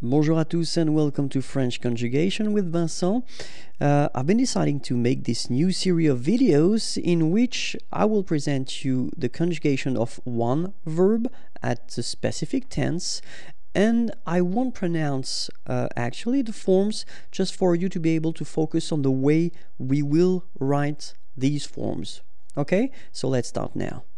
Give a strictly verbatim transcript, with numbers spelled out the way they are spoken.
Bonjour à tous and welcome to French Conjugation with Vincent. Uh, I've been deciding to make this new series of videos in which I will present you the conjugation of one verb at a specific tense, and I won't pronounce uh, actually the forms, just for you to be able to focus on the way we will write these forms. Okay, so let's start now.